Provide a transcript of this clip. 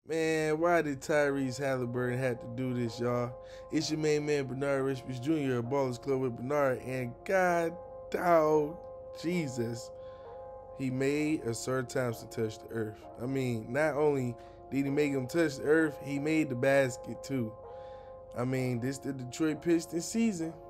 Man, why did Tyrese Haliburton have to do this, y'all? It's your main man, Bernard Richards Jr., of Ballers Club with Bernard, and God dog, Jesus, he made Sir Thompson touch the earth. I mean, not only did he make him touch the earth, he made the basket too. I mean, this the Detroit Pistons season.